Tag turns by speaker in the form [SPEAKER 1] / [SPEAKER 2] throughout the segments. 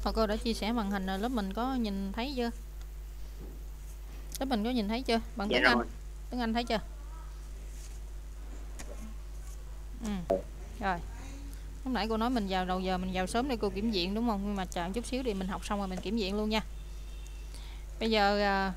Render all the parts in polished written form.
[SPEAKER 1] Thôi cô đã chia sẻ màn hình rồi, lớp mình có nhìn thấy chưa? Lớp mình có nhìn thấy chưa? Bằng
[SPEAKER 2] Dạ
[SPEAKER 1] Tuấn Anh.
[SPEAKER 2] rồi.
[SPEAKER 1] Tuấn Anh thấy chưa? Rồi. Lúc nãy cô nói mình vào đầu giờ, mình vào sớm để cô kiểm diện đúng không? Nhưng mà chờ chút xíu đi, mình học xong rồi mình kiểm diện luôn nha. Bây giờ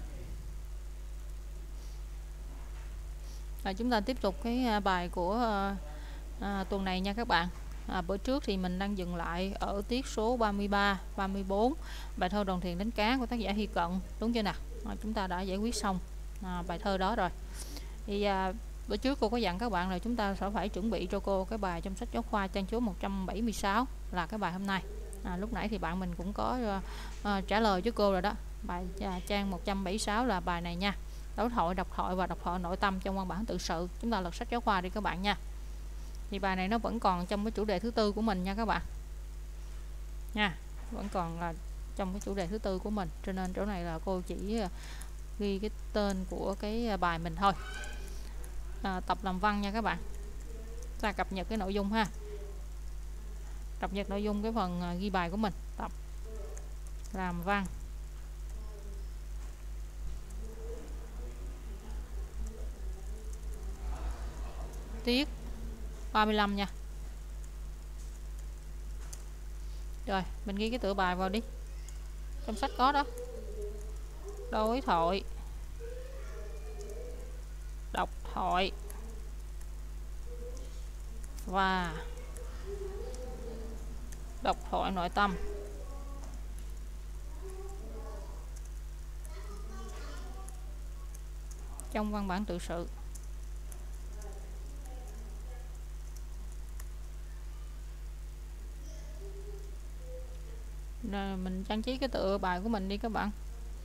[SPEAKER 1] chúng ta tiếp tục cái bài của tuần này nha các bạn. Bữa trước thì mình đang dừng lại ở tiết số 33, 34, bài thơ Đoàn thuyền đánh cá của tác giả Hy Cận, đúng chưa nào? Chúng ta đã giải quyết xong bài thơ đó rồi. Thì bữa trước cô có dặn các bạn là chúng ta sẽ phải chuẩn bị cho cô cái bài trong sách giáo khoa trang số 176 là cái bài hôm nay. Lúc nãy thì bạn mình cũng có trả lời với cô rồi đó. Bài trang 176 là bài này nha. Đối thoại, độc thoại và độc thoại nội tâm trong văn bản tự sự. Chúng ta lật sách giáo khoa đi các bạn nha. Thì bài này nó vẫn còn trong cái chủ đề thứ tư của mình nha các bạn. Nha, vẫn còn là trong cái chủ đề thứ tư của mình, cho nên chỗ này là cô chỉ ghi cái tên của cái bài mình thôi. Tập làm văn nha các bạn. Ta cập nhật cái nội dung ha. Cập nhật nội dung cái phần ghi bài của mình. Tập làm văn. Tiết 35 nha. Rồi, mình ghi cái tựa bài vào đi. Trong sách có đó. Đối thoại, độc thoại và độc thoại nội tâm. Trong văn bản tự sự. Rồi mình trang trí cái tựa bài của mình đi các bạn.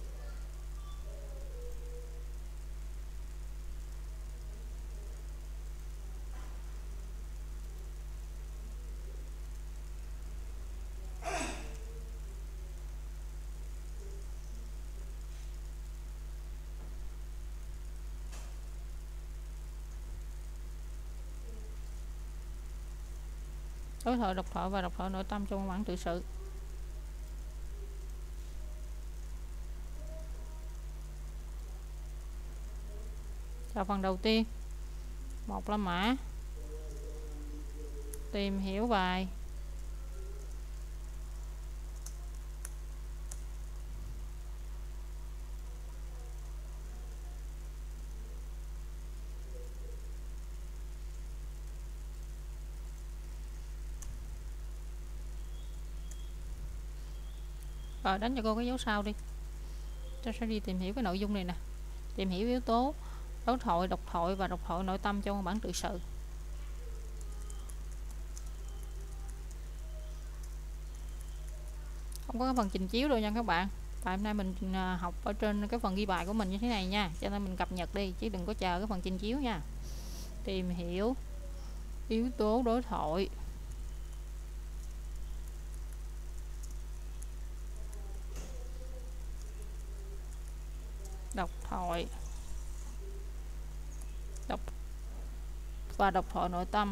[SPEAKER 1] Đối thoại, độc thoại và độc thoại nội tâm trong văn bản tự sự. Và phần đầu tiên, một là mã tìm hiểu bài. Rồi đánh cho cô cái dấu sao đi. Tôi sẽ đi tìm hiểu cái nội dung này nè. Tìm hiểu yếu tố đối thoại, độc thoại và độc thoại nội tâm trong văn bản tự sự. Không có cái phần trình chiếu đâu nha các bạn. Tại hôm nay mình học ở trên cái phần ghi bài của mình như thế này nha, cho nên mình cập nhật đi chứ đừng có chờ cái phần trình chiếu nha. Tìm hiểu yếu tố đối thoại, độc thoại và độc thoại nội tâm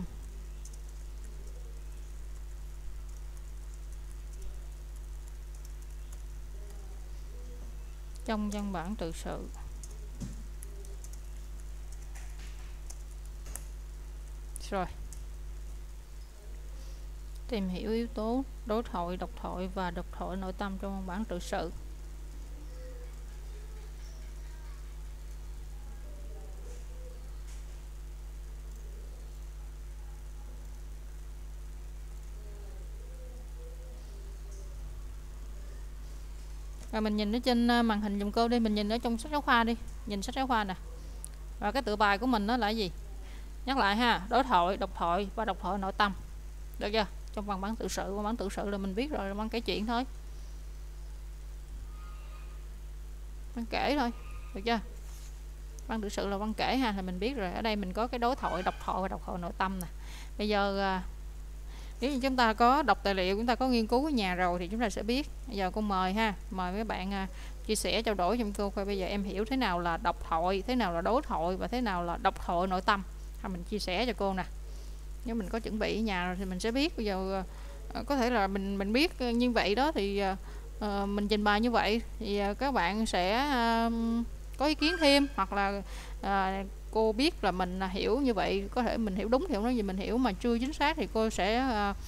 [SPEAKER 1] trong văn bản tự sự. Rồi, tìm hiểu yếu tố đối thoại, độc thoại và độc thoại nội tâm trong văn bản tự sự. Rồi mình nhìn ở trên màn hình giùm cô đi, mình nhìn ở trong sách giáo khoa đi, nhìn sách giáo khoa nè. Và cái tựa bài của mình nó là gì? Nhắc lại ha, đối thoại, độc thoại và độc thoại nội tâm. Được chưa? Trong văn bản tự sự, văn bản tự sự là mình biết rồi, văn kể chuyện thôi. Văn kể thôi, được chưa? Văn tự sự là văn kể ha, là mình biết rồi. Ở đây mình có cái đối thoại, độc thoại và độc thoại nội tâm nè. Bây giờ nếu như chúng ta có đọc tài liệu, chúng ta có nghiên cứu ở nhà rồi thì chúng ta sẽ biết. Bây giờ cô mời ha, mời mấy bạn chia sẻ trao đổi cho cô coi bây giờ em hiểu thế nào là độc thoại, thế nào là đối thoại và thế nào là độc thoại nội tâm. Mình chia sẻ cho cô nè. Nếu mình có chuẩn bị ở nhà rồi thì mình sẽ biết. Bây giờ có thể là mình biết như vậy đó thì mình trình bày như vậy thì các bạn sẽ có ý kiến thêm, hoặc là cô biết là mình hiểu như vậy, có thể mình hiểu đúng thì không nói gì, mình hiểu mà chưa chính xác thì cô sẽ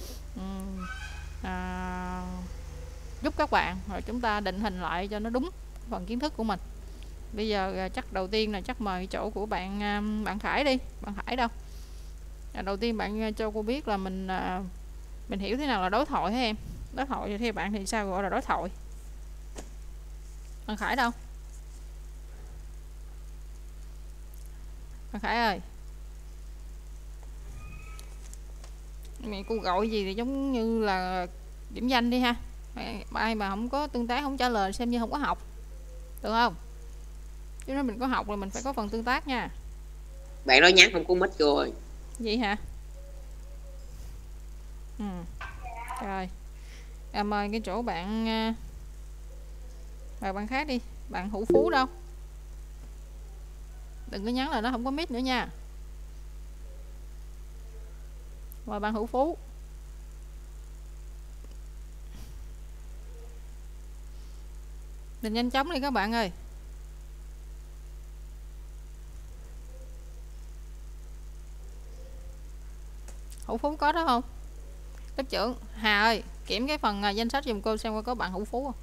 [SPEAKER 1] giúp các bạn, rồi chúng ta định hình lại cho nó đúng phần kiến thức của mình. Bây giờ chắc đầu tiên là chắc mời chỗ của bạn Khải đi. Bạn Khải đâu? Đầu tiên bạn cho cô biết là mình hiểu thế nào là đối thoại hả em? Đối thoại theo bạn thì sao gọi là đối thoại? Bạn Khải đâu? Bạn Khải ơi, mẹ cô gọi gì thì giống như là điểm danh đi ha. Ai mà không có tương tác, không trả lời xem như không có học, được không? Chứ nếu mình có học là mình phải có phần tương tác nha.
[SPEAKER 2] Bạn đó nhắn không có mic rồi.
[SPEAKER 1] Vậy hả? Rồi, mời cái chỗ bạn bạn khác đi. Bạn Hữu Phú đâu? Đừng có nhắn là nó không có mic nữa nha. Mời bạn Hữu Phú. Mình nhanh chóng đi các bạn ơi. Hữu Phú có đó không? Lớp trưởng Hà ơi, kiểm cái phần danh sách giùm cô xem có bạn Hữu Phú không.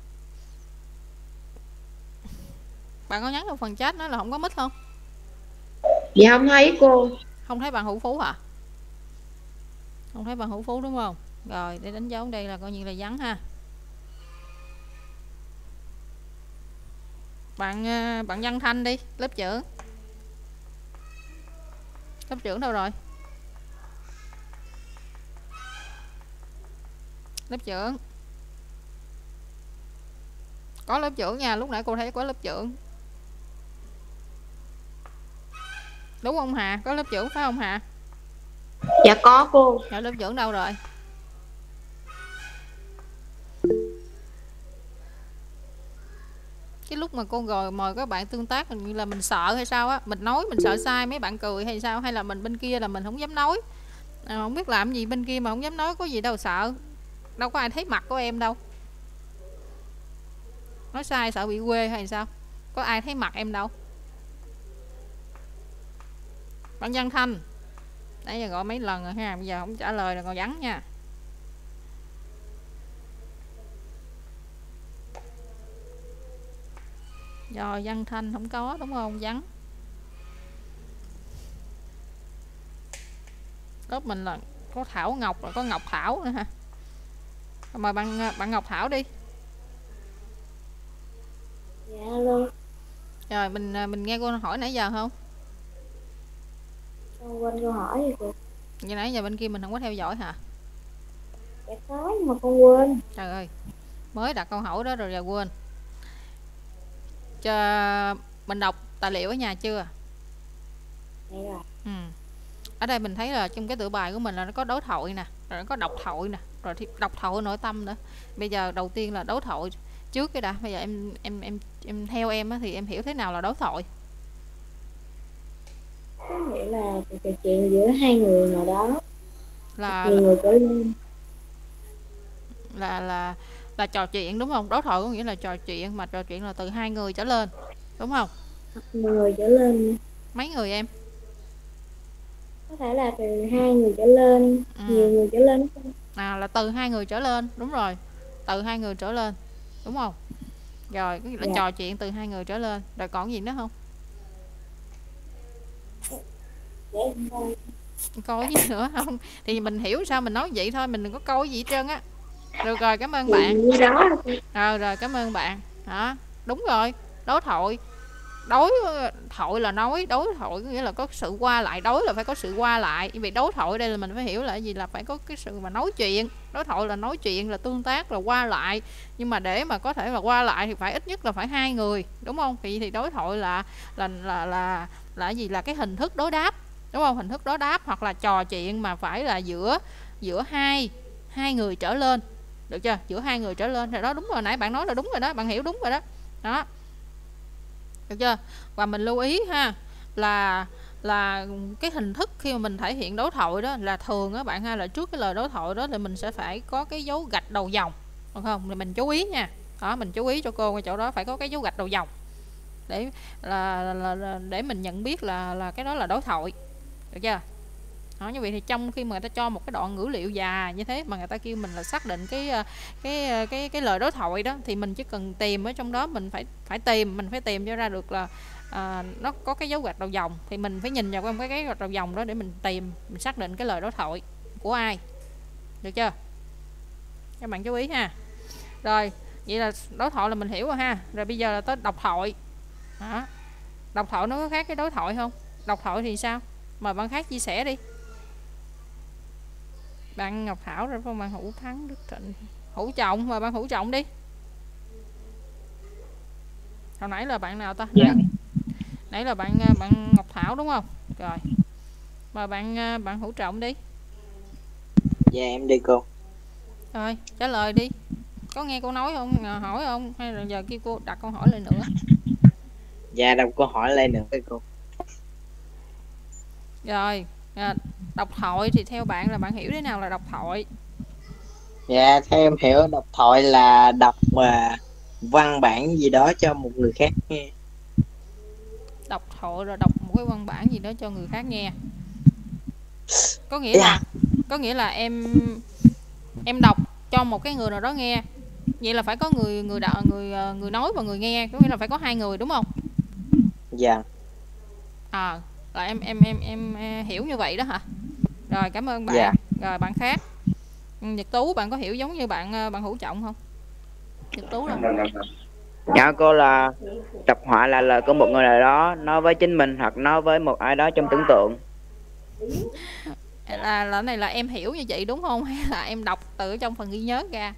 [SPEAKER 1] Bạn có nhắn trong phần chat nói là không có mic không?
[SPEAKER 2] Dạ không thấy cô.
[SPEAKER 1] Không thấy bạn Hữu Phú hả? Không thấy bạn Hữu Phú đúng không? Rồi để đánh dấu đây là coi như là vắng ha. Bạn Văn Thanh đi, lớp trưởng. Lớp trưởng đâu rồi? Lớp trưởng. Có lớp trưởng nha, lúc nãy cô thấy có lớp trưởng. Đúng không Hà? Có lớp trưởng phải không Hà?
[SPEAKER 2] Dạ có cô.
[SPEAKER 1] Rồi lớp trưởng đâu rồi? Cái lúc mà cô gọi mời các bạn tương tác hình như là mình sợ hay sao á, mình nói mình sợ sai mấy bạn cười hay sao, hay là mình bên kia là mình không dám nói, không biết làm gì bên kia mà không dám nói, có gì đâu sợ, đâu có ai thấy mặt của em đâu, nói sai sợ bị quê hay sao, có ai thấy mặt em đâu. Bạn Văn Thanh nãy giờ gọi mấy lần rồi ha, bây giờ không trả lời là còn vắng nha. Rồi Văn Thanh không có đúng không, vắng. Lớp mình là có Thảo Ngọc, rồi có Ngọc Thảo nữa ha. Mời bạn Ngọc Thảo đi.
[SPEAKER 3] Dạ luôn.
[SPEAKER 1] Rồi mình nghe cô hỏi nãy giờ không?
[SPEAKER 3] Con quên câu hỏi rồi cô.
[SPEAKER 1] Vậy nãy giờ bên kia mình không có theo dõi hả?
[SPEAKER 3] Dạ có nhưng mà con quên.
[SPEAKER 1] Trời ơi, mới đặt câu hỏi đó rồi giờ quên. Cho mình đọc tài liệu ở nhà chưa?
[SPEAKER 3] Dạ rồi.
[SPEAKER 1] Ở đây mình thấy là trong cái tựa bài của mình là nó có đối thoại nè, rồi nó có độc thoại nè, rồi thì độc thoại nội tâm nữa. Bây giờ đầu tiên là đối thoại trước cái đã. Bây giờ em theo em á, thì em hiểu thế nào là đối thoại?
[SPEAKER 3] Có nghĩa là cuộc trò chuyện giữa hai người nào đó,
[SPEAKER 1] Là
[SPEAKER 3] nhiều người trở lên.
[SPEAKER 1] là trò chuyện đúng không? Đối thoại có nghĩa là trò chuyện, mà trò chuyện là từ hai người trở lên, đúng không?
[SPEAKER 3] Nhiều người trở lên.
[SPEAKER 1] Mấy người em?
[SPEAKER 3] Có thể là từ hai người trở lên, nhiều người trở lên.
[SPEAKER 1] Là từ hai người trở lên, đúng rồi. Từ hai người trở lên, đúng không? Rồi, cái là trò chuyện từ hai người trở lên. Rồi còn gì nữa không? Coi gì nữa không? Thì mình hiểu sao mình nói vậy thôi, mình đừng có coi gì hết trơn á. Được rồi, cảm ơn bạn. Rồi cảm ơn bạn. Đó, đúng rồi. Đối thoại. Đối thoại là nói, đối thoại có nghĩa là có sự qua lại, đối là phải có sự qua lại. Vì đối thoại ở đây là mình phải hiểu là gì, là phải có cái sự mà nói chuyện. Đối thoại là nói chuyện, là tương tác, là qua lại. Nhưng mà để mà có thể là qua lại thì phải ít nhất là phải hai người, đúng không? Thì đối thoại là gì, là cái hình thức đối đáp, đúng không? Hình thức đối đáp, hoặc là trò chuyện mà phải là giữa hai người trở lên, được chưa? Giữa hai người trở lên rồi đó, đúng rồi, nãy bạn nói là đúng rồi đó, bạn hiểu đúng rồi đó. Đó, được chưa? Và mình lưu ý ha, là là cái hình thức khi mà mình thể hiện đối thoại đó là thường á bạn ha, là trước cái lời đối thoại đó thì mình sẽ phải có cái dấu gạch đầu dòng, được không? Thì mình chú ý nha. Đó, mình chú ý cho cô cái chỗ đó phải có cái dấu gạch đầu dòng để để mình nhận biết là cái đó là đối thoại, được chưa? Đó, như vậy thì trong khi mà người ta cho một cái đoạn ngữ liệu dài như thế mà người ta kêu mình là xác định cái lời đối thoại đó, thì mình chỉ cần tìm ở trong đó, mình phải tìm cho ra được là nó có cái dấu gạch đầu dòng, thì mình phải nhìn vào cái gạch đầu dòng đó để mình tìm, mình xác định cái lời đối thoại của ai, được chưa? Các bạn chú ý ha. Rồi, vậy là đối thoại là mình hiểu rồi ha. Rồi bây giờ là tới độc thoại. Đó. Độc thoại nó có khác cái đối thoại không? Độc thoại thì sao? Mời bạn khác chia sẻ đi. Bạn Ngọc Thảo rồi không? Bạn Hữu Thắng, Đức Trịnh, Hữu Trọng, mời bạn Hữu Trọng đi. Hồi nãy là bạn nào ta? Nãy là bạn Ngọc Thảo đúng không? Rồi. Mời bạn Hữu Trọng đi.
[SPEAKER 4] Dạ em đi cô.
[SPEAKER 1] Rồi, trả lời đi. Có nghe cô nói không? Hỏi không? Hay là giờ kêu cô đặt câu hỏi lại nữa?
[SPEAKER 4] Dạ đọc câu hỏi lên nữa với cô.
[SPEAKER 1] Rồi, độc thoại thì theo bạn là bạn hiểu thế nào là độc thoại?
[SPEAKER 4] Dạ theo em hiểu đọc thoại là đọc văn bản gì đó cho một người khác nghe.
[SPEAKER 1] Độc thoại rồi đọc một cái văn bản gì đó cho người khác nghe. Có nghĩa là em đọc cho một cái người nào đó nghe. Vậy là phải có người nói và người nghe, có nghĩa là phải có hai người đúng không?
[SPEAKER 4] Dạ.
[SPEAKER 1] Là em hiểu như vậy đó hả? Rồi cảm ơn bạn.
[SPEAKER 4] Dạ.
[SPEAKER 1] Rồi bạn khác. Nhật Tú, bạn có hiểu giống như bạn Hữu Trọng không? Nhật Tú đâu?
[SPEAKER 5] Dạ cô, là độc thoại là lời của một người nào đó nói với chính mình hoặc nói với một ai đó trong tưởng tượng.
[SPEAKER 1] Là này là em hiểu như vậy đúng không? Hay là em đọc từ trong phần ghi nhớ ra?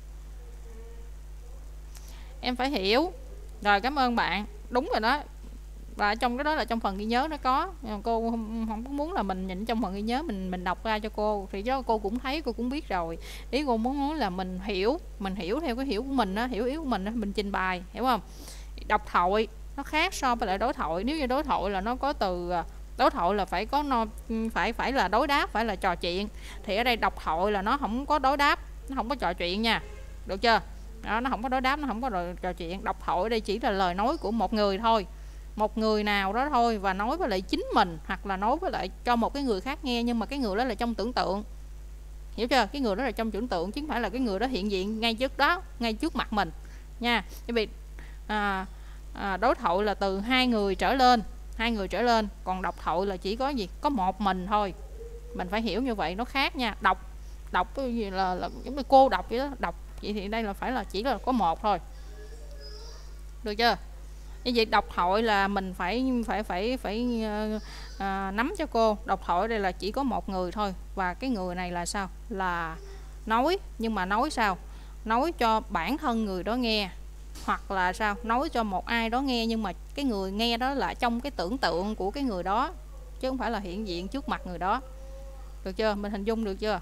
[SPEAKER 1] Em phải hiểu. Rồi cảm ơn bạn. Đúng rồi đó. Và trong cái đó là trong phần ghi nhớ nó có. Cô không có muốn là mình nhìn trong phần ghi nhớ mình đọc ra cho cô, thì đó cô cũng thấy, cô cũng biết rồi. Ý cô muốn nói là mình hiểu theo cái hiểu của mình đó, hiểu ý của mình đó, mình trình bày, hiểu không? Độc thoại nó khác so với lại đối thoại. Nếu như đối thoại là nó có từ, đối thoại là phải có phải là đối đáp, phải là trò chuyện, thì ở đây độc thoại là nó không có đối đáp, nó không có trò chuyện nha, được chưa? Đó, nó không có đối đáp, nó không có trò chuyện. Độc thoại ở đây chỉ là lời nói của một người thôi, một người nào đó thôi, và nói với lại chính mình hoặc là nói với lại cho một cái người khác nghe, nhưng mà cái người đó là trong tưởng tượng, hiểu chưa? Cái người đó là trong tưởng tượng chứ không phải là cái người đó hiện diện ngay trước đó, ngay trước mặt mình nha. Bởi vì đối thoại là từ hai người trở lên, còn độc thoại là chỉ có gì, có một mình thôi. Mình phải hiểu như vậy, nó khác nha. Đọc cái gì là giống như cô đọc vậy đó, đọc vậy thì đây là phải là chỉ là có một thôi, được chưa? Như vậy độc thoại là mình phải nắm cho cô. Độc thoại đây là chỉ có một người thôi, và cái người này là sao? Là nói, nhưng mà nói sao? Nói cho bản thân người đó nghe, hoặc là sao? Nói cho một ai đó nghe, nhưng mà cái người nghe đó là trong cái tưởng tượng của cái người đó, chứ không phải là hiện diện trước mặt người đó, được chưa? Mình hình dung được chưa?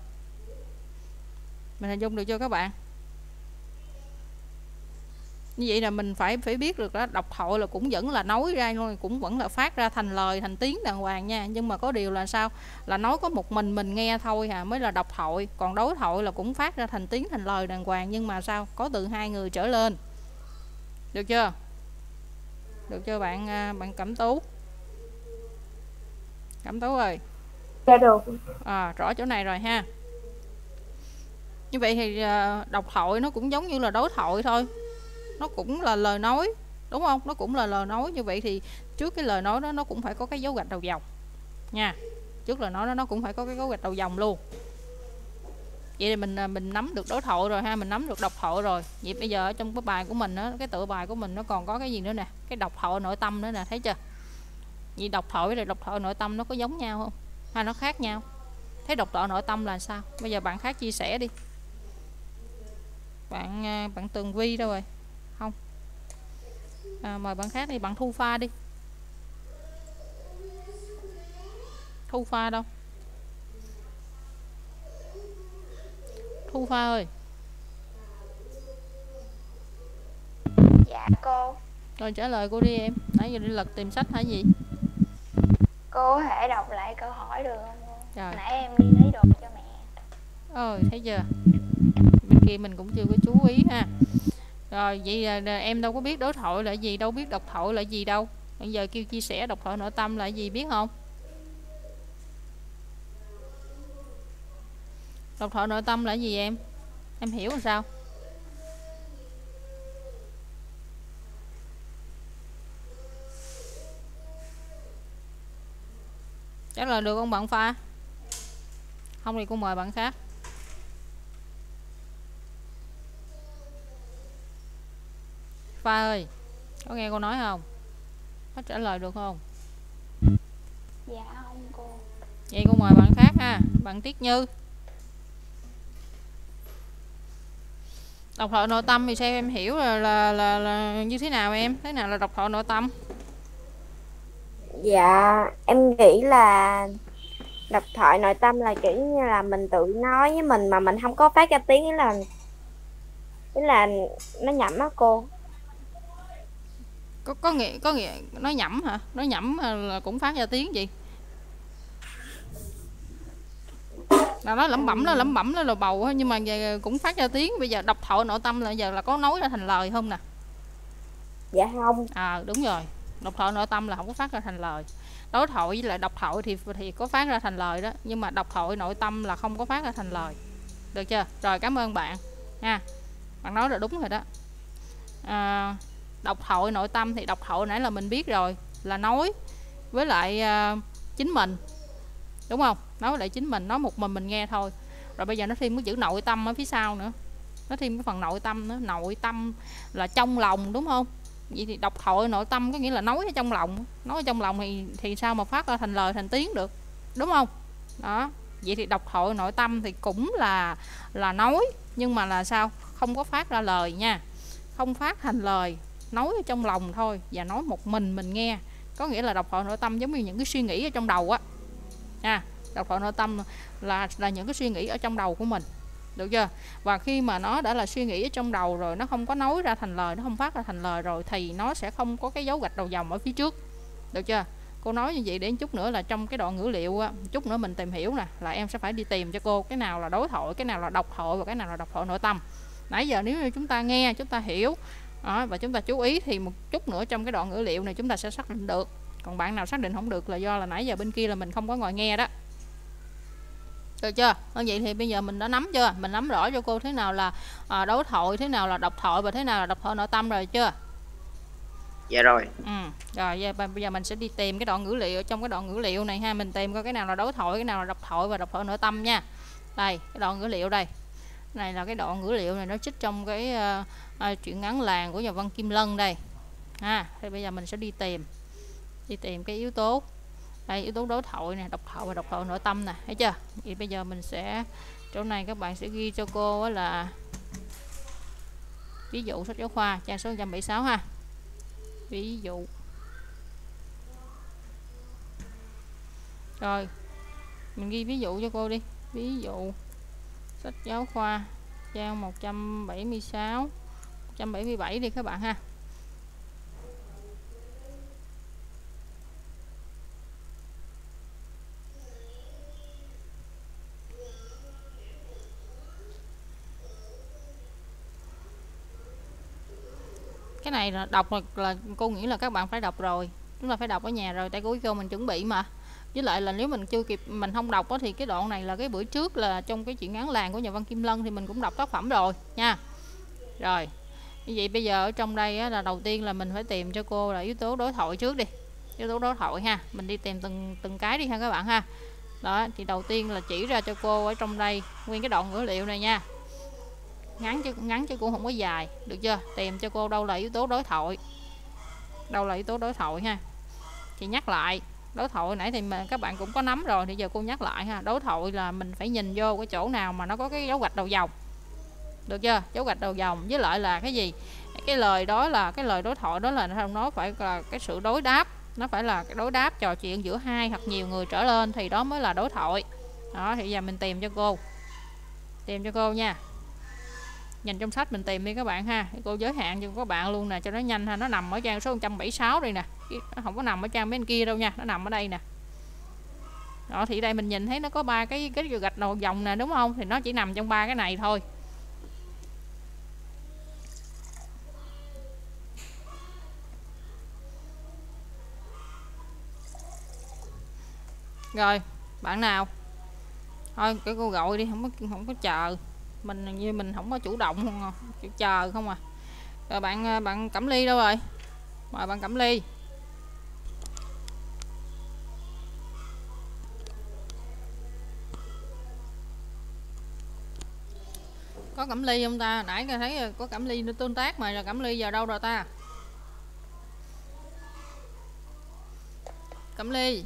[SPEAKER 1] Các bạn? Như vậy là mình phải biết được đó, độc thoại là cũng vẫn là nói ra thôi, cũng vẫn là phát ra thành lời thành tiếng đàng hoàng nha. Nhưng mà có điều là sao? Là nói có một mình nghe thôi mới là độc thoại. Còn đối thoại là cũng phát ra thành tiếng thành lời đàng hoàng, nhưng mà sao? Có từ hai người trở lên, được chưa? Bạn Cẩm Tú ơi.
[SPEAKER 3] Dạ được.
[SPEAKER 1] Rõ chỗ này rồi ha. Như vậy thì độc thoại nó cũng giống như là đối thoại thôi, nó cũng là lời nói, đúng không? Nó cũng là lời nói. Như vậy thì trước cái lời nói đó nó cũng phải có cái dấu gạch đầu dòng nha. Trước lời nói đó nó cũng phải có cái dấu gạch đầu dòng luôn. Vậy thì mình nắm được đối thoại rồi ha, mình nắm được độc thoại rồi. Vậy bây giờ ở trong cái bài của mình đó, cái tựa bài của mình nó còn có cái gì nữa nè, cái độc thoại nội tâm nữa nè, thấy chưa? Vậy độc thoại với độc thoại nội tâm nó có giống nhau không, hay nó khác nhau? Thấy độc thoại nội tâm là sao? Bây giờ bạn khác chia sẻ đi. Bạn Tường Vi đâu rồi? Không. Mời bạn khác đi, bạn Thu Pha đi. Thu Pha đâu? Thu Pha ơi.
[SPEAKER 6] Dạ cô.
[SPEAKER 1] Rồi trả lời cô đi em. Nãy giờ đi lật tìm sách hay gì?
[SPEAKER 6] Cô có thể đọc lại câu hỏi được không cô?
[SPEAKER 1] Rồi.
[SPEAKER 6] Nãy em đi lấy đồ cho mẹ.
[SPEAKER 1] Thấy chưa, bên kia mình cũng chưa có chú ý ha. Rồi vậy là em đâu có biết đối thoại là gì, đâu biết độc thoại là gì đâu. Bây giờ kêu chia sẻ độc thoại nội tâm là gì biết không? Độc thoại nội tâm là gì em hiểu làm sao? Chắc là được không bạn Pha? Không thì cô mời bạn khác. Pha ơi, có nghe cô nói không? Có trả lời được không?
[SPEAKER 6] Dạ không cô.
[SPEAKER 1] Vậy cô mời bạn khác ha, bạn Tiết Như. Độc thoại nội tâm thì sao em hiểu là như thế nào em? Thế nào là độc thoại nội tâm?
[SPEAKER 3] Dạ, em nghĩ là độc thoại nội tâm là kiểu như là mình tự nói với mình mà mình không có phát ra tiếng, ý là nó nhẩm á cô.
[SPEAKER 1] Có nghĩa nói nhẩm hả? Nói nhẩm là cũng phát ra tiếng gì? Là nó lẩm bẩm nó là bầu nhưng mà giờ cũng phát ra tiếng. Bây giờ độc thoại nội tâm là giờ là có nói ra thành lời không nè?
[SPEAKER 3] Dạ không.
[SPEAKER 1] Đúng rồi, độc thoại nội tâm là không có phát ra thành lời. Đối thoại với lại độc thoại thì có phát ra thành lời đó, nhưng mà độc thoại nội tâm là không có phát ra thành lời. Được chưa? Rồi, cảm ơn bạn nha. Bạn nói là đúng rồi đó. Độc thoại nội tâm thì độc thoại nãy là mình biết rồi, là nói với lại chính mình, đúng không? Nói với lại chính mình, nói một mình nghe thôi. Rồi bây giờ nó thêm cái chữ nội tâm ở phía sau nữa, nó thêm cái phần nội tâm nữa. Nội tâm là trong lòng, đúng không? Vậy thì độc thoại nội tâm có nghĩa là nói ở trong lòng. Nói ở trong lòng thì sao mà phát ra thành lời thành tiếng được, đúng không? Đó. Vậy thì độc thoại nội tâm thì cũng là nói, nhưng mà là sao? Không có phát ra lời nha, không phát thành lời, nói ở trong lòng thôi và nói một mình nghe. Có nghĩa là độc thoại nội tâm giống như những cái suy nghĩ ở trong đầu á nha. Độc thoại nội tâm là những cái suy nghĩ ở trong đầu của mình, được chưa? Và khi mà nó đã là suy nghĩ ở trong đầu rồi, nó không có nói ra thành lời, nó không phát ra thành lời rồi, thì nó sẽ không có cái dấu gạch đầu dòng ở phía trước, được chưa? Cô nói như vậy để chút nữa là trong cái đoạn ngữ liệu á, chút nữa mình tìm hiểu nè, là em sẽ phải đi tìm cho cô cái nào là đối thoại, cái nào là độc thoại và cái nào là độc thoại nội tâm. Nãy giờ nếu như chúng ta nghe, chúng ta hiểu và chúng ta chú ý thì một chút nữa trong cái đoạn ngữ liệu này chúng ta sẽ xác định được. Còn bạn nào xác định không được là do là nãy giờ bên kia là mình không có ngồi nghe đó, được chưa? Vậy thì bây giờ mình đã nắm chưa? Mình nắm rõ cho cô thế nào là đối thoại, thế nào là độc thoại và thế nào là độc thoại nội tâm rồi chưa?
[SPEAKER 2] Dạ rồi.
[SPEAKER 1] Rồi bây giờ mình sẽ đi tìm cái đoạn ngữ liệu. Trong cái đoạn ngữ liệu này ha, mình tìm coi cái nào là đối thoại, cái nào là độc thoại và độc thoại nội tâm nha. Đây, cái đoạn ngữ liệu đây. Này là cái đoạn ngữ liệu này, nó trích trong cái truyện ngắn Làng của nhà văn Kim Lân đây. Thì bây giờ mình sẽ đi tìm cái yếu tố. Đây, yếu tố đối thoại nè, độc thoại và độc thoại nội tâm nè, thấy chưa? Thì bây giờ mình sẽ, chỗ này các bạn sẽ ghi cho cô là ví dụ sách giáo khoa trang số 176 ha. Ví dụ. Rồi, mình ghi ví dụ cho cô đi. Ví dụ sách giáo khoa trang 176, 177 đi các bạn ha. Cái này là đọc là cô nghĩ là các bạn phải đọc rồi, chúng ta phải đọc ở nhà rồi, tại cô cho mình chuẩn bị mà. Với lại là nếu mình chưa kịp, mình không đọc đó, thì cái đoạn này là cái bữa trước là trong cái truyện ngắn Làng của nhà văn Kim Lân thì mình cũng đọc tác phẩm rồi nha. Rồi, như vậy bây giờ ở trong đây á, là đầu tiên là mình phải tìm cho cô là yếu tố đối thoại trước đi. Yếu tố đối thoại ha, mình đi tìm từng cái đi ha các bạn ha. Đó, thì đầu tiên là chỉ ra cho cô ở trong đây nguyên cái đoạn ngữ liệu này nha. Ngắn chứ cũng không có dài, được chưa? Tìm cho cô đâu là yếu tố đối thoại, đâu là yếu tố đối thoại ha. Thì nhắc lại đối thoại nãy thì mà các bạn cũng có nắm rồi, thì giờ cô nhắc lại ha. Đối thoại là mình phải nhìn vô cái chỗ nào mà nó có cái dấu gạch đầu dòng, được chưa? Dấu gạch đầu dòng với lại là cái gì? Cái lời đó là cái lời đối thoại đó là nó phải là cái sự đối đáp, nó phải là cái đối đáp trò chuyện giữa hai hoặc nhiều người trở lên thì đó mới là đối thoại. Đó, thì giờ mình tìm cho cô nha. Nhìn trong sách mình tìm đi các bạn ha. Cô giới hạn cho các bạn luôn nè cho nó nhanh ha. Nó nằm ở trang số 176 đây nè, nó không có nằm ở trang bên kia đâu nha, nó nằm ở đây nè. Đó, thì đây mình nhìn thấy nó có 3 cái gạch đầu dòng nè, đúng không? Thì nó chỉ nằm trong 3 cái này thôi. Rồi, bạn nào? Thôi cái cô gọi đi, không có chờ. Mình như mình không có chủ động, không chờ không à. Rồi bạn Cẩm Ly đâu rồi? Mời bạn Cẩm Ly. Có Cẩm Ly không ta? Nãy thấy có Cẩm Ly tương tác mà, rồi Cẩm Ly giờ đâu rồi ta? Cẩm Ly.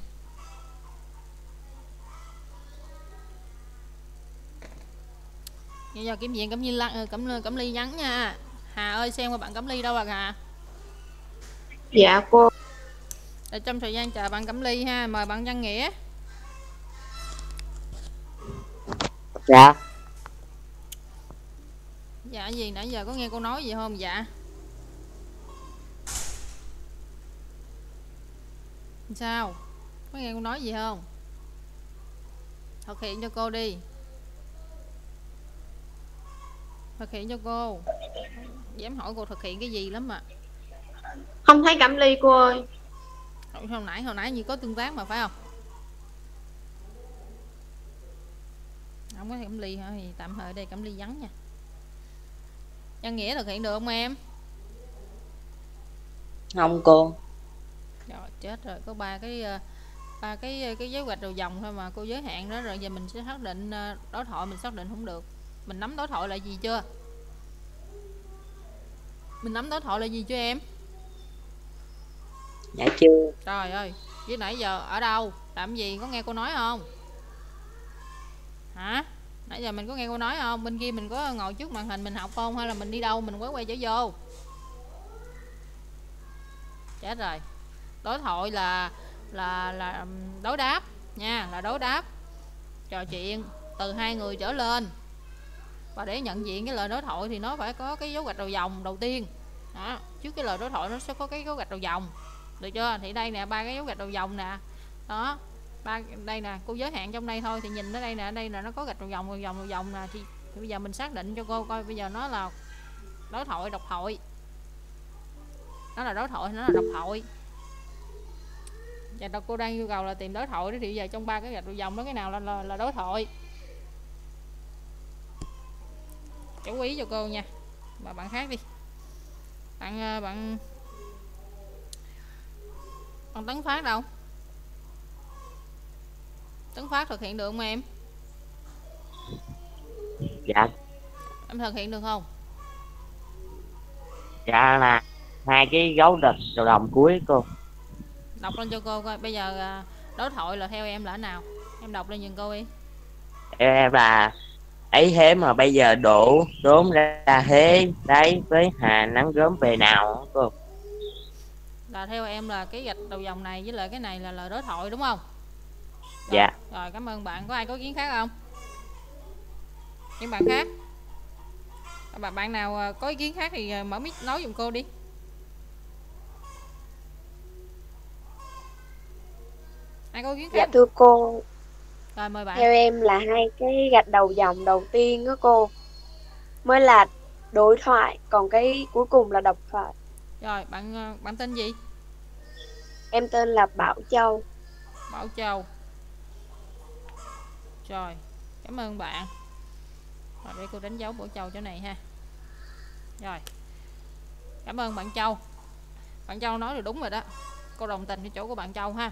[SPEAKER 1] Bây giờ kiểm diện Cẩm Ly nhắn nha. Hà ơi, xem qua bạn Cẩm Ly đâu rồi Hà?
[SPEAKER 3] Dạ cô.
[SPEAKER 1] Để trong thời gian chờ bạn Cẩm Ly ha, mời bạn Văn Nghĩa.
[SPEAKER 5] Dạ.
[SPEAKER 1] Dạ gì, nãy giờ có nghe cô nói gì không? Dạ. Sao? Có nghe cô nói gì không? Thực hiện cho cô đi. Thực hiện cho cô. Dám hỏi cô thực hiện cái gì lắm mà.
[SPEAKER 3] Không thấy Cẩm Ly cô ơi.
[SPEAKER 1] Hồi nãy như có tương tác mà phải không? Không có Cẩm Ly hả? Thì tạm thời đây Cẩm Ly vắng nha. Văn Nghĩa thực hiện được không em?
[SPEAKER 5] Không cô.
[SPEAKER 1] Rồi chết rồi, có ba cái dấu gạch đầu dòng thôi mà cô giới hạn đó. Rồi giờ mình sẽ xác định đối thoại, mình xác định không được. Mình nắm đối thoại là gì chưa? Mình nắm đối thoại là gì chưa em?
[SPEAKER 5] Dạ chưa.
[SPEAKER 1] Trời ơi, với nãy giờ ở đâu? Làm gì? Có nghe cô nói không? Hả? Nãy giờ mình có nghe cô nói không? Bên kia mình có ngồi trước màn hình mình học không? Hay là mình đi đâu mình quay trở vô? Chết rồi. Đối thoại là đối đáp nha, là đối đáp trò chuyện từ 2 người trở lên. Và để nhận diện cái lời đối thoại thì nó phải có cái dấu gạch đầu dòng đầu tiên. Đó, trước cái lời đối thoại nó sẽ có cái dấu gạch đầu dòng. Được chưa? Thì đây nè, 3 cái dấu gạch đầu dòng nè. Đó. Đây nè, cô giới hạn trong đây thôi thì nhìn ở đây nè, đây là nó có gạch đầu dòng nè, thì bây giờ mình xác định cho cô coi bây giờ nó là đối thoại độc thoại. Nó là đối thoại, nó là độc thoại. Và cô đang yêu cầu là tìm đối thoại đó, thì bây giờ trong 3 cái gạch đầu dòng đó cái nào là đối thoại? Chú ý cho cô nha. Mà bạn khác đi. Bạn Tấn Phát đâu? Tấn Phát thực hiện được không em?
[SPEAKER 5] Dạ.
[SPEAKER 1] Em thực hiện được không?
[SPEAKER 5] Dạ là 2 cái dấu gạch đầu dòng cuối cô.
[SPEAKER 1] Đọc lên cho cô coi. Bây giờ đối thoại là theo em là nào? Em đọc lên giùm cô đi.
[SPEAKER 5] Em là ấy thế mà bây giờ đổ đốm ra thế đấy với Hà nắng gớm về nào cô?
[SPEAKER 1] Là theo em là cái gạch đầu dòng này với lại cái này là lời đối thoại đúng không? Rồi,
[SPEAKER 5] dạ.
[SPEAKER 1] Rồi cảm ơn bạn. Có ai có ý kiến khác không? Những bạn khác? Bạn nào có ý kiến khác thì mở mic nói giùm cô đi. Ai có ý kiến khác?
[SPEAKER 3] Dạ thưa cô.
[SPEAKER 1] Rồi mời bạn.
[SPEAKER 3] Theo em là 2 cái gạch đầu dòng đầu tiên đó cô mới là đối thoại, còn cái cuối cùng là độc thoại.
[SPEAKER 1] Rồi bạn tên gì?
[SPEAKER 3] Em tên là Bảo Châu.
[SPEAKER 1] Bảo Châu. Rồi cảm ơn bạn. Rồi để cô đánh dấu Bảo Châu chỗ này ha. Rồi cảm ơn bạn Châu. Bạn Châu nói được đúng rồi đó. Cô đồng tình cái chỗ của bạn Châu ha.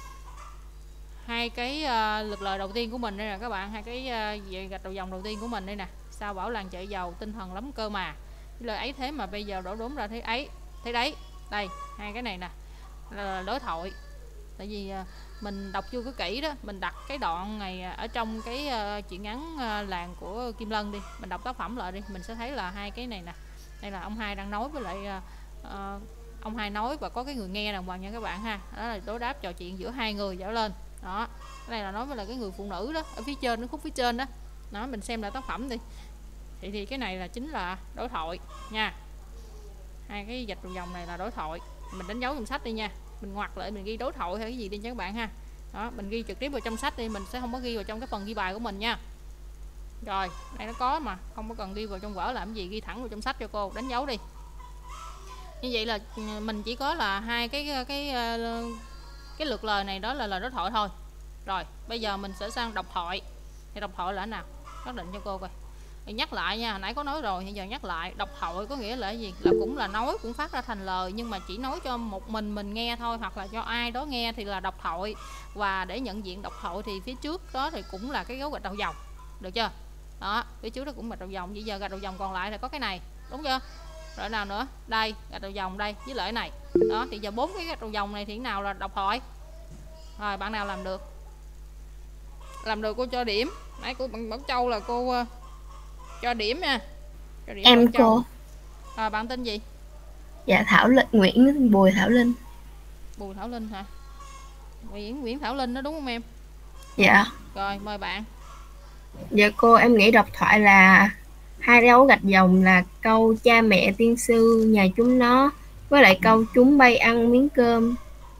[SPEAKER 1] 2 cái lực lời đầu tiên của mình đây nè các bạn. 2 cái gạch đầu dòng đầu tiên của mình đây nè. Sao bảo làng chạy dầu tinh thần lắm cơ mà. Cái lời ấy thế mà bây giờ đổ đốn ra thế ấy. Thế đấy. Đây 2 cái này nè là đối thoại. Tại vì mình đọc chưa có kỹ đó. Mình đặt cái đoạn này ở trong cái truyện ngắn làng của Kim Lân đi. Mình đọc tác phẩm lại đi. Mình sẽ thấy là 2 cái này nè. Đây là ông hai đang nói với lại ông hai nói và có cái người nghe đàng hoàng nha các bạn ha. Đó là đối đáp trò chuyện giữa 2 người trở lên. Đó. Cái này là nói với lại cái người phụ nữ đó. Ở phía trên, nó khúc phía trên đó. Đó, mình xem lại tác phẩm đi. Thì cái này là chính là đối thoại nha. 2 cái gạch đầu dòng này là đối thoại. Mình đánh dấu trong sách đi nha. Mình ngoặt lại mình ghi đối thoại hay cái gì đi cho các bạn ha. Đó, mình ghi trực tiếp vào trong sách đi, mình sẽ không có ghi vào trong cái phần ghi bài của mình nha. Rồi, đây nó có mà, không có cần ghi vào trong vở làm gì, ghi thẳng vào trong sách cho cô, đánh dấu đi. Như vậy là mình chỉ có là hai cái lượt lời này, đó là lời đối thoại thôi. Rồi, bây giờ mình sẽ sang độc thoại. Thì độc thoại là thế nào? Xác định cho cô coi. Thì nhắc lại nha, hồi nãy có nói rồi, bây giờ nhắc lại. Độc thoại có nghĩa là cái gì? Là cũng là nói, cũng phát ra thành lời, nhưng mà chỉ nói cho một mình nghe thôi, hoặc là cho ai đó nghe thì là độc thoại. Và để nhận diện độc thoại thì phía trước đó thì cũng là cái dấu gạch đầu dòng. Được chưa? Đó, phía trước đó cũng gạch đầu dòng. Bây giờ gạch đầu dòng còn lại là có cái này, đúng chưa? Rồi nào nữa? Đây, gạch đầu dòng đây với lại này. Đó, thì giờ 4 cái gạch đầu dòng này thì nào là độc thoại? Rồi, bạn nào làm được? Làm được cô cho điểm. Nãy cô Bảo Châu là cô cho điểm nha. Cho điểm
[SPEAKER 3] Em cô.
[SPEAKER 1] Rồi, bạn tên gì?
[SPEAKER 3] Dạ Thảo Linh, Bùi Thảo Linh.
[SPEAKER 1] Bùi Thảo Linh hả? Nguyễn Thảo Linh đó đúng không em?
[SPEAKER 3] Dạ.
[SPEAKER 1] Rồi, mời bạn.
[SPEAKER 3] Dạ cô, em nghĩ độc thoại là hai dấu gạch dòng là câu cha mẹ tiên sư nhà chúng nó, với lại câu chúng bay ăn miếng cơm.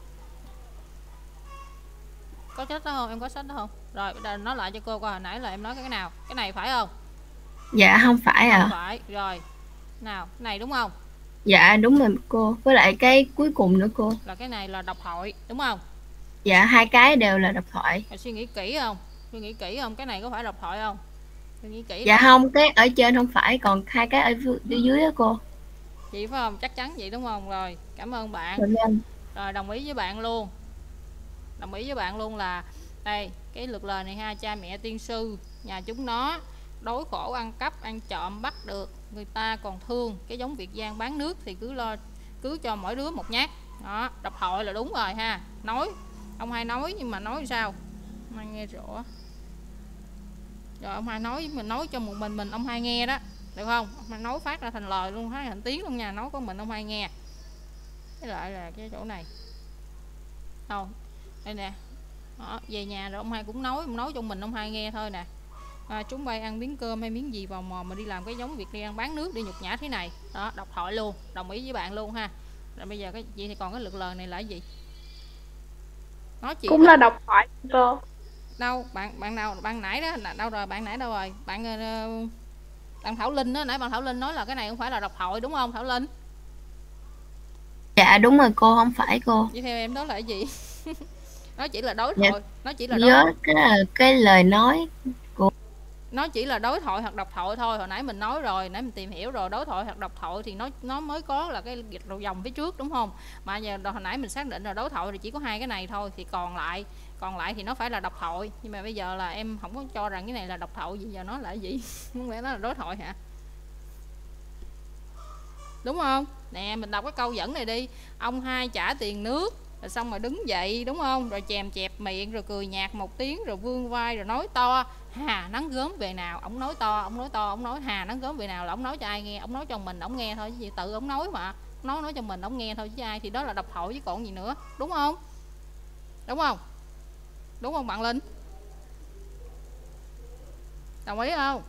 [SPEAKER 1] Có sách đó không? Em có sách đó không? Rồi, nói lại cho cô coi hồi nãy là em nói cái nào? Cái này phải không?
[SPEAKER 3] Dạ không phải
[SPEAKER 1] Không phải. Rồi. Nào, cái này đúng không?
[SPEAKER 3] Dạ đúng rồi cô. Với lại cái cuối cùng nữa cô.
[SPEAKER 1] Là cái này là độc thoại, đúng không?
[SPEAKER 3] Dạ hai cái đều là độc thoại.
[SPEAKER 1] Rồi, suy nghĩ kỹ không? Suy nghĩ kỹ không? Cái này có phải độc thoại không? Suy nghĩ kỹ.
[SPEAKER 3] Dạ đó. Không, cái ở trên không phải, còn hai cái ở dưới đó cô.
[SPEAKER 1] Chị phải không? Chắc chắn vậy đúng không? Rồi, cảm ơn bạn. Rồi, đồng ý với bạn luôn. Đồng ý với bạn luôn là đây, cái lượt lời này ha, cha mẹ tiên sư nhà chúng nó, đói khổ ăn cắp ăn trộm bắt được, người ta còn thương, cái giống Việt Giang bán nước thì cứ cho mỗi đứa một nhát. Đó, độc thoại là đúng rồi ha. Nói, ông hai nói nhưng mà nói sao? Ông hai nghe rõ. Rồi ông hai nói mình nói cho một mình ông hai nghe đó, được không? Ông hai nói phát ra thành lời luôn, phát thành tiếng luôn nha, nói có mình ông hai nghe. Cái lại là cái chỗ này. Đâu? Đây nè. Đó, về nhà rồi ông hai cũng nói cho mình ông hai nghe thôi nè. Chúng bay ăn miếng cơm hay miếng gì vào mò mà đi làm cái giống Việt Giang bán nước đi nhục nhã thế này. Đó, độc thoại luôn, đồng ý với bạn luôn ha. Rồi bây giờ cái gì thì còn cái lượt lời này là cái gì? Nói chuyện
[SPEAKER 7] cũng là độc thoại cô.
[SPEAKER 1] Đâu, bạn nào bạn nãy đó, đâu rồi, bạn nãy đâu rồi? Bạn Thảo Linh đó, nãy bạn Thảo Linh nói là cái này không phải là độc thoại đúng không Thảo Linh?
[SPEAKER 3] Dạ đúng rồi cô, không phải cô.
[SPEAKER 1] Vậy theo em đó là cái gì? Nó chỉ là đối
[SPEAKER 3] dạ,
[SPEAKER 1] thoại, nó chỉ là đối.
[SPEAKER 3] Cái lời nói của
[SPEAKER 1] nó chỉ là đối thoại hoặc độc thoại thôi. Hồi nãy mình nói rồi, nãy mình tìm hiểu rồi, đối thoại hoặc độc thoại thì nó mới có là cái gạch đầu dòng phía trước đúng không? Mà giờ hồi nãy mình xác định là đối thoại thì chỉ có hai cái này thôi, thì còn lại thì nó phải là độc thoại. Nhưng mà bây giờ là em không có cho rằng cái này là độc thoại gì, giờ nó là cái gì? Không lẽ nó là đối thoại hả? Đúng không? Nè, mình đọc cái câu dẫn này đi. Ông hai trả tiền nước rồi xong rồi đứng dậy đúng không, rồi chèm chẹp miệng rồi cười nhạt một tiếng rồi vươn vai rồi nói to hà nắng gớm về nào. Ông nói to, ông nói hà nắng gớm về nào là ông nói cho ai nghe? Ông nói cho mình ông nghe thôi chứ tự ông nói mà, nói cho mình ông nghe thôi chứ ai, thì đó là độc thoại chứ còn gì nữa, đúng không? Đúng không? Đúng không bạn Linh? Đồng ý không?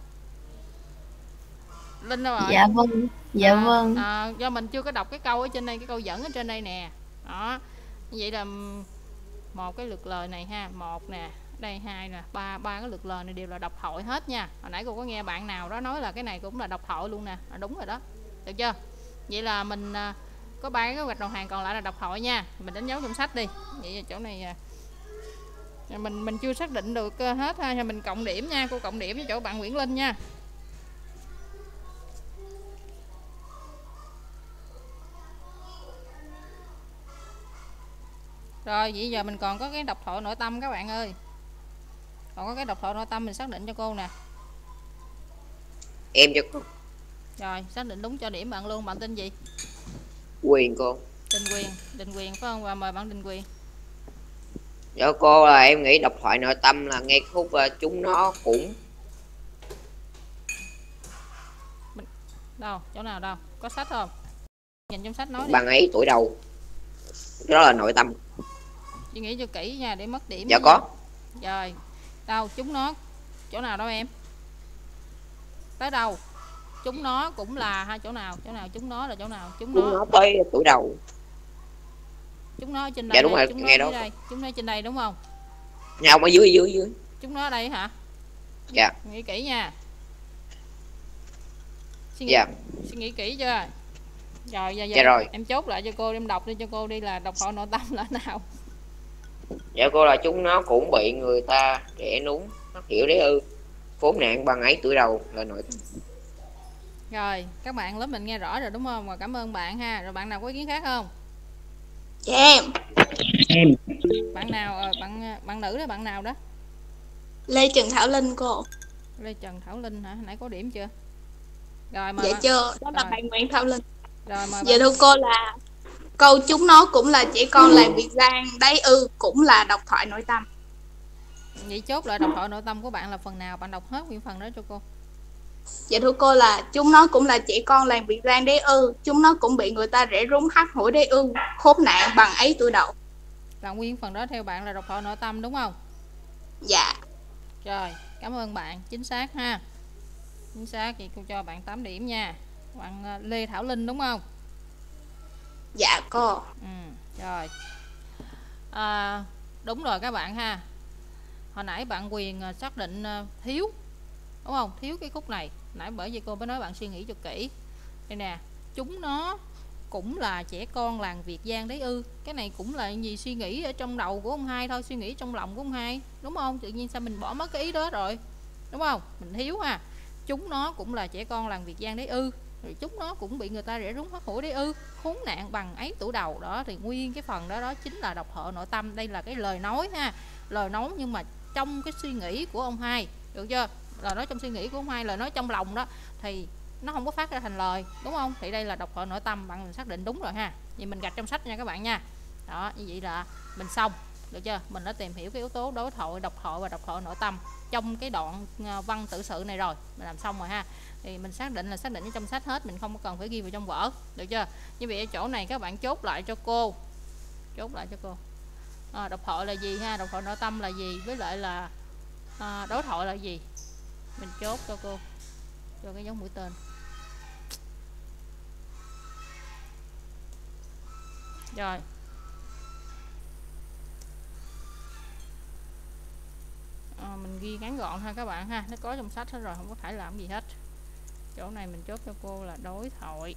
[SPEAKER 1] Linh đâu rồi?
[SPEAKER 3] Dạ vâng. Dạ vâng.
[SPEAKER 1] Do mình chưa có đọc cái câu ở trên đây, cái câu dẫn ở trên đây nè. Đó, như vậy là một cái lượt lời này ha, một nè, đây hai nè, ba cái lượt lời này đều là độc thoại hết nha. Hồi nãy cô có nghe bạn nào đó nói là cái này cũng là độc thoại luôn nè, đúng rồi đó, được chưa? Vậy là mình có ba cái gạch đầu hàng còn lại là độc thoại nha. Mình đánh dấu trong sách đi. Vậy chỗ này mình chưa xác định được hết ha, thì mình cộng điểm nha, cô cộng điểm với chỗ bạn Nguyễn Linh nha. Rồi, vậy giờ mình còn có cái độc thoại nội tâm các bạn ơi. Còn có cái độc thoại nội tâm mình xác định cho cô nè.
[SPEAKER 2] Em cho cô.
[SPEAKER 1] Rồi, xác định đúng cho điểm bạn luôn. Bạn tên gì?
[SPEAKER 2] Quyền cô.
[SPEAKER 1] Đình Quyền phải không? Và mời bạn Đình Quyền.
[SPEAKER 2] Dạ cô, là em nghĩ độc thoại nội tâm là nghe khúc chúng nó cũng.
[SPEAKER 1] Đâu, chỗ nào đâu? Có sách không? Nhìn trong sách nói đi.
[SPEAKER 2] Bạn ấy tuổi đầu. Đó là nội tâm.
[SPEAKER 1] Suy nghĩ cho kỹ nha để mất điểm.
[SPEAKER 2] Dạ có.
[SPEAKER 1] Rồi. Đâu, chúng nó chỗ nào đâu em? Tới đâu? Chúng nó cũng là hai chỗ nào? Chỗ nào chúng nó là chỗ nào? Chúng nó
[SPEAKER 2] tới tuổi đầu.
[SPEAKER 1] Chúng nó trên đây.
[SPEAKER 2] Dạ đúng rồi,
[SPEAKER 1] chúng
[SPEAKER 2] nghe đó.
[SPEAKER 1] đây. Chúng nó trên đây đúng không?
[SPEAKER 2] Nhau ở dưới.
[SPEAKER 1] Chúng nó ở đây hả?
[SPEAKER 2] Dạ.
[SPEAKER 1] Nghĩ kỹ nha.
[SPEAKER 2] Dạ.
[SPEAKER 1] Suy nghĩ kỹ chưa? Rồi giờ
[SPEAKER 2] Dạ rồi.
[SPEAKER 1] em chốt lại cho cô, em đọc đi cho cô đi là độc thoại nội tâm là nào.
[SPEAKER 2] Dạ cô, là chúng nó cũng bị người ta rẽ núng, nó hiểu đấy ư, khốn nạn bằng ấy tuổi đầu là nội tâm.
[SPEAKER 1] Rồi các bạn lớp mình nghe rõ rồi đúng không? Và cảm ơn bạn ha. Rồi bạn nào có ý kiến khác không?
[SPEAKER 6] Dạ em.
[SPEAKER 1] Bạn nào bạn nữ đó, bạn nào đó?
[SPEAKER 6] Lê Trần Thảo Linh cô.
[SPEAKER 1] Lê Trần Thảo Linh hả? Nãy có điểm chưa? Rồi mời
[SPEAKER 6] Dạ
[SPEAKER 1] bạn.
[SPEAKER 6] chưa, đó là
[SPEAKER 1] Rồi.
[SPEAKER 6] bạn Nguyễn Thảo Linh.
[SPEAKER 1] Rồi mời
[SPEAKER 6] Dạ
[SPEAKER 1] bạn.
[SPEAKER 6] thưa cô là câu chúng nó cũng là trẻ con làm việc gian đấy ư cũng là độc thoại nội tâm.
[SPEAKER 1] Vậy chốt lại độc thoại nội tâm của bạn là phần nào? Bạn đọc hết nguyên phần đó cho cô.
[SPEAKER 6] Dạ thưa cô là chúng nó cũng là trẻ con làm việc gian đấy ư, chúng nó cũng bị người ta rẽ rúng hắt hủi đấy ư, khốn nạn bằng ấy tuổi đầu.
[SPEAKER 1] Là nguyên phần đó theo bạn là độc thoại nội tâm đúng không?
[SPEAKER 6] Dạ.
[SPEAKER 1] Rồi, cảm ơn bạn, chính xác ha. Chính xác, vậy cô cho bạn 8 điểm nha. Bạn Lê Thảo Linh đúng không?
[SPEAKER 6] Dạ cô.
[SPEAKER 1] Rồi. Đúng rồi các bạn ha. Hồi nãy bạn Quyền xác định thiếu, đúng không? Thiếu cái khúc này. Nãy bởi vì cô mới nói bạn suy nghĩ cho kỹ. Đây nè, chúng nó cũng là trẻ con làm việc gian đấy ư. Cái này cũng là gì, suy nghĩ ở trong đầu của ông hai thôi, suy nghĩ trong lòng của ông hai, đúng không? Tự nhiên sao mình bỏ mất cái ý đó rồi, đúng không? Mình thiếu ha. Chúng nó cũng là trẻ con làm việc gian đấy ư, rồi chúng nó cũng bị người ta rẽ rúng hắt hủi đấy ư, khốn nạn bằng ấy tuổi đầu đó. Thì nguyên cái phần đó chính là độc thoại nội tâm. Đây là cái lời nói ha, lời nói nhưng mà trong cái suy nghĩ của ông hai, được chưa? Lời nói trong suy nghĩ của ông hai, lời nói trong lòng đó thì nó không có phát ra thành lời, đúng không? Thì đây là độc thoại nội tâm, bạn mình xác định đúng rồi ha. Vậy mình gạch trong sách nha các bạn nha. Đó, như vậy là mình xong, được chưa? Mình đã tìm hiểu cái yếu tố đối thoại, độc thoại và độc thoại nội tâm trong cái đoạn văn tự sự này rồi, mình làm xong rồi ha. Thì mình xác định ở trong sách hết, mình không cần phải ghi vào trong vở, được chưa? Như vậy ở chỗ này các bạn chốt lại cho cô, độc thoại là gì ha, độc thoại nội tâm là gì, với lại là đối thoại là gì, mình chốt cho cô, cho cái dấu mũi tên. Rồi. Mình ghi ngắn gọn ha các bạn ha, nó có trong sách hết rồi, không có phải làm gì hết. Chỗ này mình chốt cho cô là đối thoại.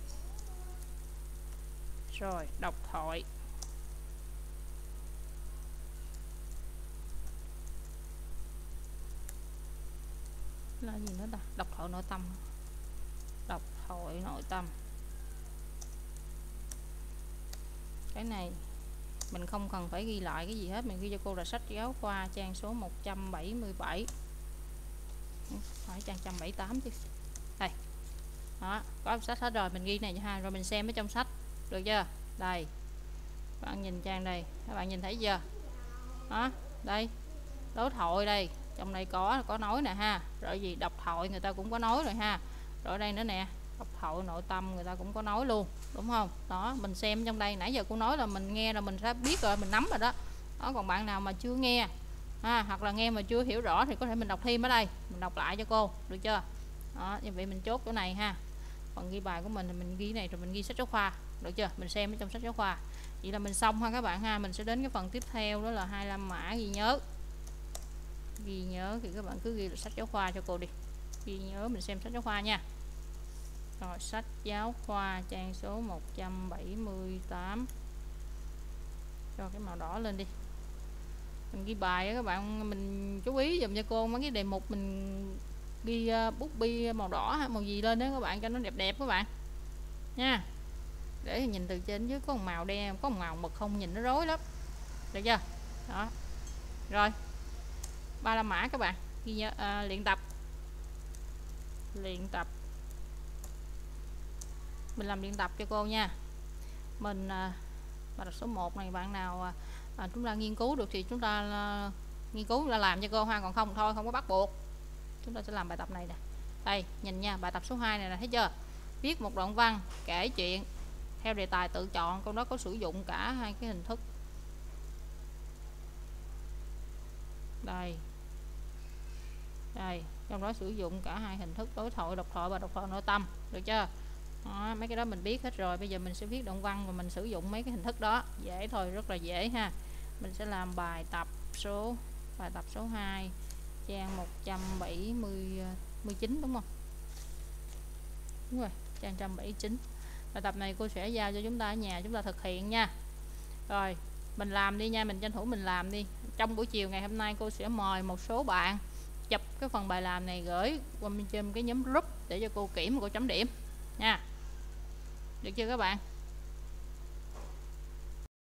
[SPEAKER 1] Rồi, độc thoại. Là gì nữa ta? Độc thoại nội tâm. Độc thoại nội tâm. Cái này mình không cần phải ghi lại cái gì hết, mình ghi cho cô là sách giáo khoa trang số 177. Phải trang 178 chứ. Đây. Đó, có sách hết rồi, mình ghi này cho hai rồi mình xem ở trong sách, được chưa? Đây. Bạn nhìn trang đây, các bạn nhìn thấy chưa? Đó, đây. Đối thoại đây, trong này có nói nè ha. Rồi gì độc thoại người ta cũng có nói rồi ha. Rồi đây nữa nè, độc thoại nội tâm người ta cũng có nói luôn, đúng không? Đó, mình xem trong đây, nãy giờ cô nói là mình nghe là mình đã biết rồi, mình nắm rồi đó. Đó, còn bạn nào mà chưa nghe hoặc là nghe mà chưa hiểu rõ thì có thể mình đọc thêm ở đây, mình đọc lại cho cô, được chưa? Đó, như vậy mình chốt chỗ này ha. Phần ghi bài của mình thì mình ghi này rồi mình ghi sách giáo khoa, được chưa? Mình xem ở trong sách giáo khoa. Vậy là mình xong ha các bạn ha. Mình sẽ đến cái phần tiếp theo đó là 25 mã ghi nhớ. Ghi nhớ thì các bạn cứ ghi là sách giáo khoa cho cô đi. Ghi nhớ mình xem sách giáo khoa nha. Rồi sách giáo khoa trang số 178. Cho cái màu đỏ lên đi. Mình ghi bài á các bạn, mình chú ý dùm cho cô mấy cái đề mục mình ghi bút bi màu đỏ hay màu gì lên đó các bạn, cho nó đẹp đẹp các bạn nha. Để nhìn từ trên dưới có một màu đen, có một màu mực không nhìn nó rối lắm, được chưa? Đó. Rồi 35 mã các bạn ghi nhớ, luyện tập mình làm luyện tập cho cô nha. Mình bài tập số 1 này bạn nào chúng ta nghiên cứu được thì chúng ta nghiên cứu là làm cho cô ha, còn không thôi không có bắt buộc. Chúng ta sẽ làm bài tập này nè. Đây nhìn nha, bài tập số 2 này là thấy chưa? Viết một đoạn văn kể chuyện theo đề tài tự chọn, câu đó có sử dụng cả hai cái hình thức. Đây, trong đó sử dụng cả hai hình thức đối thoại, độc thoại và độc thoại nội tâm, được chưa? Đó, mấy cái đó mình biết hết rồi. Bây giờ mình sẽ viết đoạn văn và mình sử dụng mấy cái hình thức đó, dễ thôi, rất là dễ ha. Mình sẽ làm bài tập số Bài tập số 2 trang 179 đúng không? Đúng rồi, trang 179. Bài tập này cô sẽ giao cho chúng ta ở nhà chúng ta thực hiện nha. Rồi, mình làm đi nha, mình tranh thủ mình làm đi. Trong buổi chiều ngày hôm nay cô sẽ mời một số bạn chụp cái phần bài làm này gửi qua bên trên cái nhóm group để cho cô kiểm và cô chấm điểm nha. Được chưa các bạn?